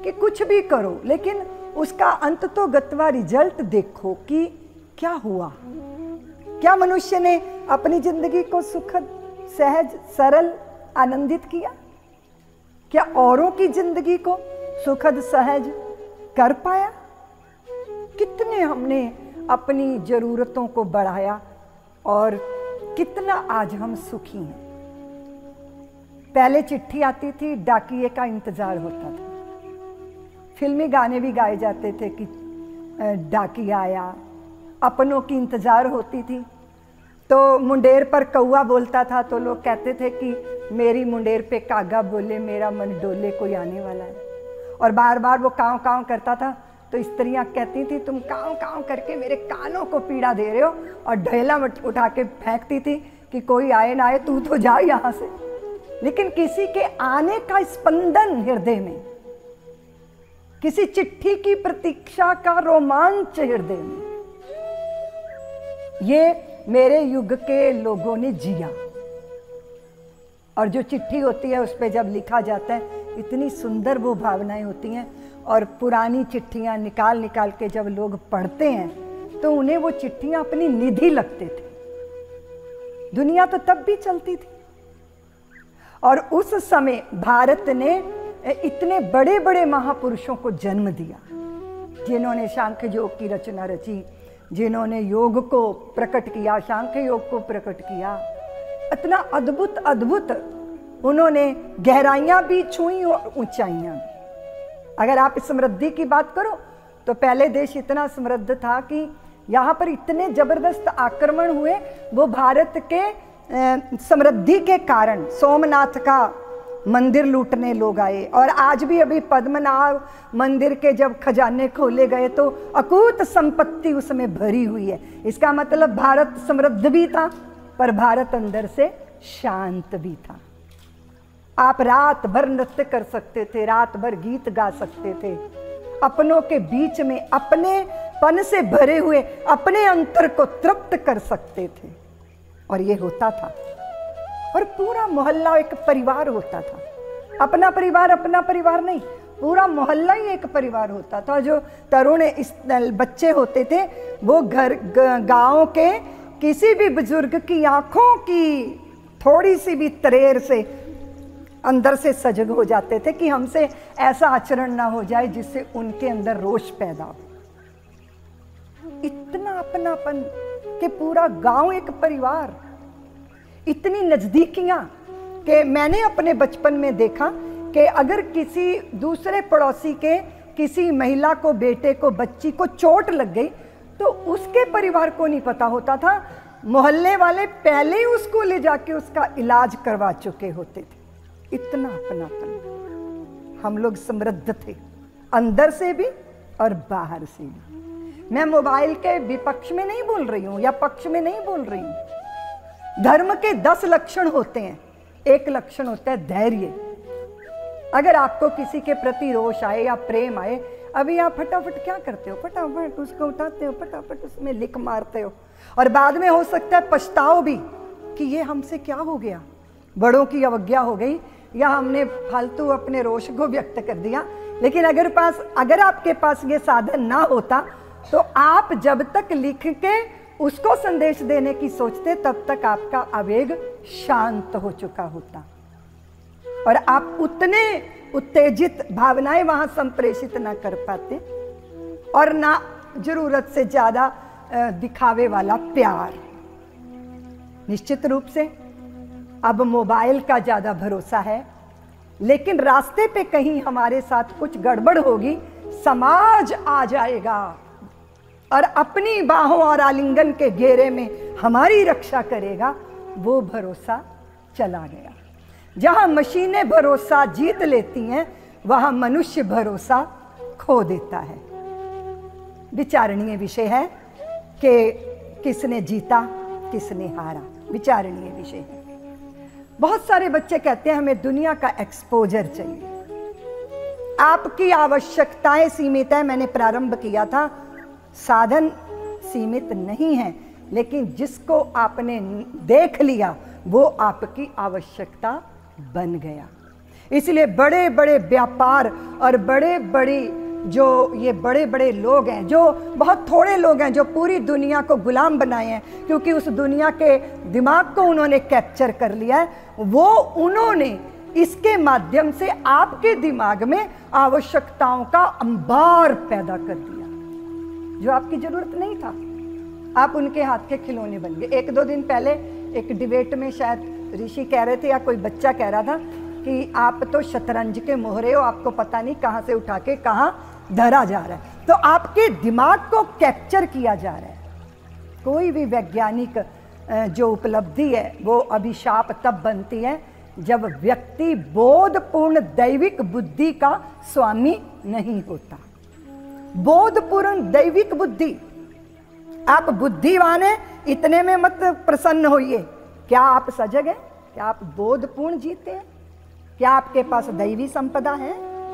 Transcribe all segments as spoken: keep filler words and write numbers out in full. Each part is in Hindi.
कि कुछ भी करो लेकिन उसका अंत तो गत्वा रिजल्ट देखो कि क्या हुआ। क्या मनुष्य ने अपनी जिंदगी को सुखद, सहज, सरल, आनंदित किया? क्या औरों की जिंदगी को सुखद, सहज कर पाया? कितने हमने अपनी जरूरतों को बढ़ाया और कितना आज हम सुखी हैं। पहले चिट्ठी आती थी, डाकिये का इंतजार होता था। फिल्मी गाने भी गाए जाते थे कि डाकिया आया। अपनों की इंतजार होती थी। तो मुंडेर पर कौआ बोलता था तो लोग कहते थे कि मेरी मुंडेर पे कागा बोले, मेरा मन डोले, कोई आने वाला है। और बार बार वो काँव काँव करता था तो स्त्रियां कहती थी तुम काँव काँव करके मेरे कानों को पीड़ा दे रहे हो, और ढेला उठा के फेंकती थी कि कोई आए ना आए, तू तो जा यहाँ से। लेकिन किसी के आने का स्पंदन हृदय में, किसी चिट्ठी की प्रतीक्षा का रोमांच हृदय में, ये मेरे युग के लोगों ने जिया। और जो चिट्ठी होती है उस पर जब लिखा जाता है इतनी सुंदर वो भावनाएं होती हैं। और पुरानी चिट्ठियां निकाल निकाल के जब लोग पढ़ते हैं तो उन्हें वो चिट्ठियां अपनी निधि लगते थे। दुनिया तो तब भी चलती थी। और उस समय भारत ने इतने बड़े बड़े महापुरुषों को जन्म दिया जिन्होंने सांख्य योग की रचना रची, जिन्होंने योग को प्रकट किया, सांख्य योग को प्रकट किया। इतना अद्भुत अद्भुत उन्होंने गहराइयां भी छुई और ऊंचाइयां भी। अगर आप समृद्धि की बात करो तो पहले देश इतना समृद्ध था कि यहाँ पर इतने जबरदस्त आक्रमण हुए, वो भारत के समृद्धि के कारण। सोमनाथ का मंदिर लूटने लोग आए, और आज भी अभी पद्मनाभ मंदिर के जब खजाने खोले गए तो अकूत संपत्ति उसमें भरी हुई है। इसका मतलब भारत समृद्ध भी था पर भारत अंदर से शांत भी था। आप रात भर नृत्य कर सकते थे, रात भर गीत गा सकते थे, अपनों के बीच में अपने पन से भरे हुए अपने अंतर को तृप्त कर सकते थे। और ये होता था। और पूरा मोहल्ला एक परिवार होता था। अपना परिवार अपना परिवार नहीं, पूरा मोहल्ला ही एक परिवार होता था। जो तरुण इस बच्चे होते थे वो घर गांव के किसी भी बुजुर्ग की आंखों की थोड़ी सी भी तरेर से अंदर से सजग हो जाते थे कि हमसे ऐसा आचरण ना हो जाए जिससे उनके अंदर रोष पैदा हो। इतना अपनापन कि पूरा गांव एक परिवार, इतनी नजदीकियां कि मैंने अपने बचपन में देखा कि अगर किसी दूसरे पड़ोसी के किसी महिला को, बेटे को, बच्ची को चोट लग गई तो उसके परिवार को नहीं पता होता था, मोहल्ले वाले पहले ही उसको ले जाके उसका इलाज करवा चुके होते थे। इतना अपनापन। हम लोग समृद्ध थे, अंदर से भी और बाहर से भी। मैं मोबाइल के विपक्ष में नहीं बोल रही हूं या पक्ष में नहीं बोल रही हूं। धर्म के दस लक्षण होते हैं, एक लक्षण होता है धैर्य। अगर आपको किसी के प्रति रोष आए या प्रेम आए, अभी आप फटाफट क्या करते हो, फटाफट उसको उठाते हो, फटाफट उसमें लिख मारते हो, और बाद में हो सकता है पछताओ भी कि ये हमसे क्या हो गया, बड़ों की अवज्ञा हो गई या हमने फालतू अपने रोष को व्यक्त कर दिया। लेकिन अगर पास अगर आपके पास ये साधन ना होता तो आप जब तक लिख के उसको संदेश देने की सोचते तब तक आपका आवेग शांत हो चुका होता और आप उतने उत्तेजित भावनाएं वहां संप्रेषित ना कर पाते और ना जरूरत से ज्यादा दिखावे वाला प्यार। निश्चित रूप से अब मोबाइल का ज्यादा भरोसा है, लेकिन रास्ते पे कहीं हमारे साथ कुछ गड़बड़ होगी, समाज आ जाएगा और अपनी बाहों और आलिंगन के घेरे में हमारी रक्षा करेगा। वो भरोसा चला गया। जहां मशीनें भरोसा जीत लेती हैं, वहां मनुष्य भरोसा खो देता है। विचारणीय विषय है कि किसने जीता किसने हारा, विचारणीय विषय है। बहुत सारे बच्चे कहते हैं हमें दुनिया का एक्सपोजर चाहिए। आपकी आवश्यकताएं सीमित है, मैंने प्रारंभ किया था, साधन सीमित नहीं है, लेकिन जिसको आपने देख लिया वो आपकी आवश्यकता बन गया। इसलिए बड़े बड़े व्यापार और बड़े बड़ी जो ये बड़े बड़े लोग हैं, जो बहुत थोड़े लोग हैं जो पूरी दुनिया को गुलाम बनाए हैं, क्योंकि उस दुनिया के दिमाग को उन्होंने कैप्चर कर लिया है, वो उन्होंने इसके माध्यम से आपके दिमाग में आवश्यकताओं का अंबार पैदा कर दिया जो आपकी जरूरत नहीं था। आप उनके हाथ के खिलौने बन गए। एक दो दिन पहले एक डिबेट में शायद ऋषि कह रहे थे या कोई बच्चा कह रहा था कि आप तो शतरंज के मोहरे हो, आपको पता नहीं कहाँ से उठा के कहाँ धरा जा रहा है। तो आपके दिमाग को कैप्चर किया जा रहा है। कोई भी वैज्ञानिक जो उपलब्धि है वो अभिशाप तब बनती है जब व्यक्ति बोधपूर्ण दैविक बुद्धि का स्वामी नहीं होता। बोधपूर्ण दैविक बुद्धि, आप बुद्धिवान हैं इतने में मत प्रसन्न होइए। क्या आप सजग हैं? क्या आप बोधपूर्ण जीते हैं? क्या आपके पास दैवी संपदा है?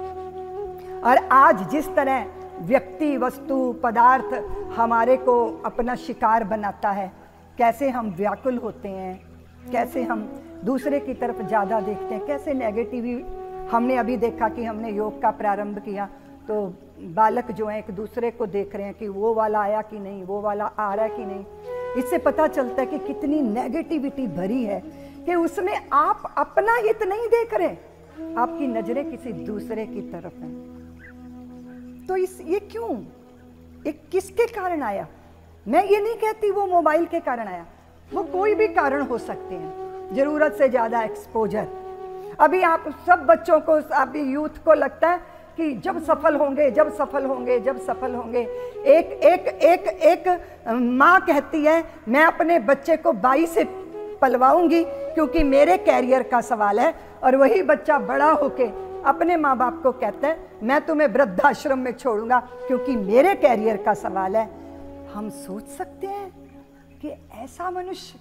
और आज जिस तरह व्यक्ति, वस्तु, पदार्थ हमारे को अपना शिकार बनाता है, कैसे हम व्याकुल होते हैं, कैसे हम दूसरे की तरफ ज़्यादा देखते हैं, कैसे नेगेटिव। हमने अभी देखा कि हमने योग का प्रारंभ किया तो बालक जो हैं एक दूसरे को देख रहे हैं कि वो वाला आया कि नहीं, वो वाला आ रहा है कि नहीं। इससे पता चलता है कि कितनी नेगेटिविटी भरी है कि उसमें आप अपना हित नहीं देख रहे, आपकी नजरें किसी दूसरे की तरफ हैं। तो इस ये क्यों, एक किसके कारण आया? मैं ये नहीं कहती वो मोबाइल के कारण आया, वो कोई भी कारण हो सकते हैं। जरूरत से ज्यादा एक्सपोजर। अभी आप सब बच्चों को, अभी यूथ को लगता है कि जब सफल होंगे, जब सफल होंगे, जब सफल होंगे। एक एक एक एक माँ कहती है मैं अपने बच्चे को बाई से पलवाऊंगी क्योंकि मेरे कैरियर का सवाल है, और वही बच्चा बड़ा होके अपने माँ बाप को कहता है मैं तुम्हें वृद्धाश्रम में छोड़ूंगा क्योंकि मेरे कैरियर का सवाल है। हम सोच सकते हैं कि ऐसा मनुष्य,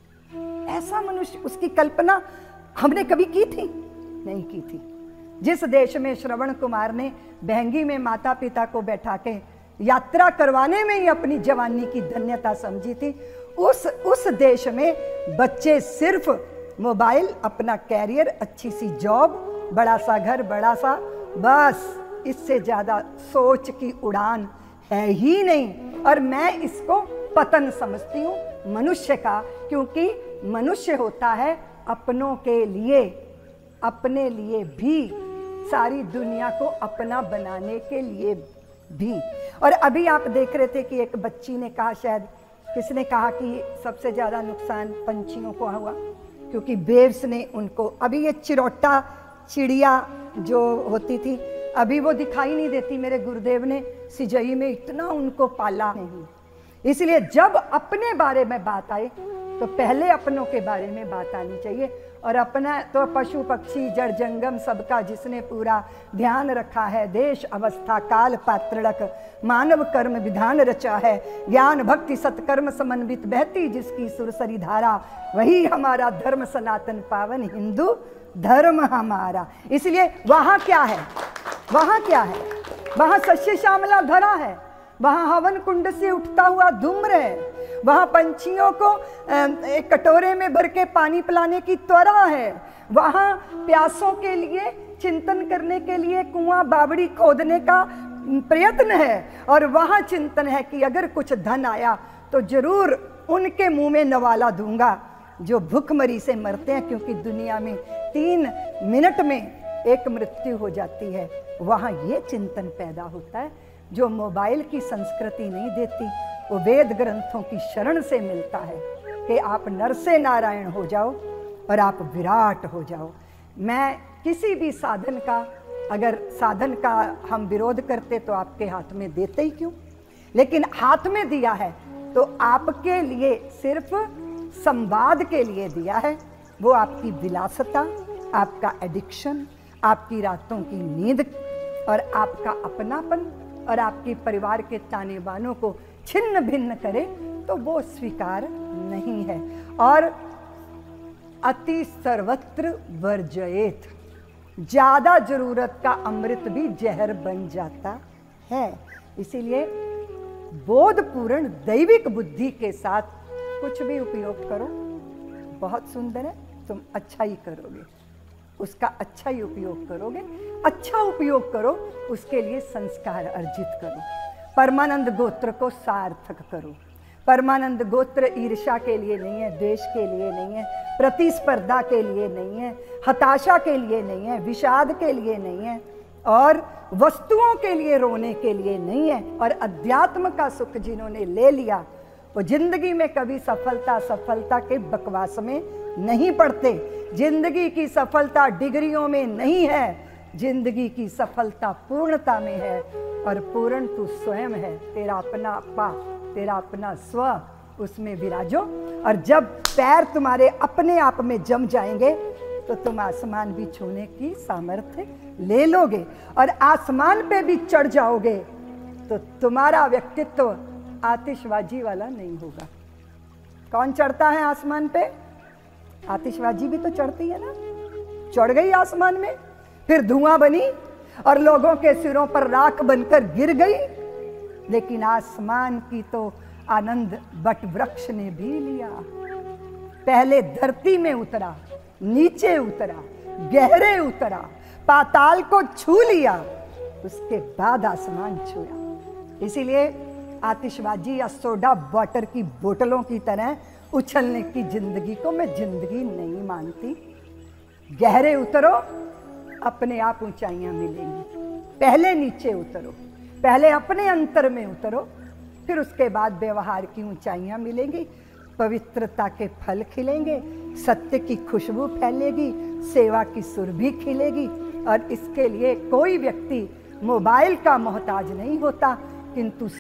ऐसा मनुष्य, उसकी कल्पना हमने कभी की थी? नहीं की थी। जिस देश में श्रवण कुमार ने बहंगी में माता पिता को बैठा के यात्रा करवाने में ही अपनी जवानी की धन्यता समझी थी, उस उस देश में बच्चे सिर्फ मोबाइल, अपना कैरियर, अच्छी सी जॉब, बड़ा सा घर, बड़ा सा, बस इससे ज्यादा सोच की उड़ान है ही नहीं। और मैं इसको पतन समझती हूँ मनुष्य का, क्योंकि मनुष्य होता है अपनों के लिए, अपने लिए भी, सारी दुनिया को अपना बनाने के लिए भी। और अभी आप देख रहे थे कि एक बच्ची ने कहा, शायद किसने कहा कि सबसे ज्यादा नुकसान पंछियों को हुआ क्योंकि बेव्स ने उनको, अभी ये चिरौटा चिड़िया जो होती थी अभी वो दिखाई नहीं देती। मेरे गुरुदेव ने सिजई में इतना उनको पाला नहीं। इसलिए जब अपने बारे में बात आए तो पहले अपनों के बारे में बात आनी चाहिए। और अपना तो पशु पक्षी जड़ जंगम सबका जिसने पूरा ध्यान रखा है, देश अवस्था काल पात्रड़क मानव कर्म विधान रचा है, ज्ञान भक्ति सत्कर्म समन्वित बहती जिसकी सुरसरी धारा, वही हमारा धर्म सनातन पावन हिंदू धर्म हमारा। इसलिए वहां क्या है, वहां क्या है? वहां सस्य श्यामला धरा है, वहां हवन कुंड से उठता हुआ धूम्र है, वहां पंछियों को एक कटोरे में भर के पानी पिलाने की त्वरा है, वहां प्यासों के लिए चिंतन करने के लिए कुआं बावड़ी खोदने का प्रयत्न है, और वहां चिंतन है कि अगर कुछ धन आया तो जरूर उनके मुंह में नवाला दूंगा जो भूखमरी से मरते हैं, क्योंकि दुनिया में तीन मिनट में एक मृत्यु हो जाती है। वहां ये चिंतन पैदा होता है जो मोबाइल की संस्कृति नहीं देती, वो वेद ग्रंथों की शरण से मिलता है कि आप नर से नारायण हो जाओ और आप विराट हो जाओ। मैं किसी भी साधन का, अगर साधन का हम विरोध करते तो आपके हाथ में देते ही क्यों, लेकिन हाथ में दिया है तो आपके लिए सिर्फ संवाद के लिए दिया है। वो आपकी विलासता, आपका एडिक्शन, आपकी रातों की नींद और आपका अपनापन और आपके परिवार के ताने बानों को छिन्न भिन्न करे तो वो स्वीकार नहीं है। और अति सर्वत्र वर्जयेत, ज्यादा जरूरत का अमृत भी जहर बन जाता है। इसीलिए बोधपूर्ण दैविक बुद्धि के साथ कुछ भी उपयोग करो, बहुत सुंदर है, तुम अच्छा ही करोगे। उसका अच्छा ही उपयोग करोगे। अच्छा उपयोग करो, उसके लिए संस्कार अर्जित करो। परमानंद गोत्र को सार्थक करो। परमानंद गोत्र ईर्ष्या के लिए नहीं है, द्वेष के लिए नहीं है, प्रतिस्पर्धा के लिए नहीं है, हताशा के लिए नहीं है, विषाद के लिए नहीं है, और वस्तुओं के लिए रोने के लिए नहीं है। और अध्यात्म का सुख जिन्होंने ले लिया वो जिंदगी में कभी सफलता सफलता के बकवास में नहीं पड़ते। जिंदगी की सफलता डिग्रियों में नहीं है, जिंदगी की सफलता पूर्णता में है। और पूर्ण तू स्वयं है, तेरा अपना अपा, तेरा अपना स्व, उसमें विराजो। और जब पैर तुम्हारे अपने आप में जम जाएंगे तो तुम आसमान भी छूने की सामर्थ्य ले लोगे, और आसमान पे भी चढ़ जाओगे तो तुम्हारा व्यक्तित्व आतिशबाजी वाला नहीं होगा। कौन चढ़ता है आसमान पे? आतिशबाजी भी तो चढ़ती है ना। चढ़ गई आसमान में, फिर धुआं बनी और लोगों के सिरों पर राख बनकर गिर गई, लेकिन आसमान की तो आनंद बट वृक्ष ने भी लिया। पहले धरती में उतरा, नीचे उतरा, गहरे उतरा, पाताल को छू लिया, उसके बाद आसमान छुआ। इसीलिए आतिशबाजी या सोडा वाटर की बोतलों की तरह उछलने की जिंदगी को मैं जिंदगी नहीं मानती। गहरे उतरो, अपने आप ऊंचाइयां मिलेंगी। पहले नीचे उतरो, पहले अपने अंतर में उतरो, फिर उसके बाद व्यवहार की ऊंचाइयां मिलेंगी, पवित्रता के फल खिलेंगे, सत्य की खुशबू फैलेगी, सेवा की सुरभि खिलेगी। और इसके लिए कोई व्यक्ति मोबाइल का मोहताज नहीं होता, किंतु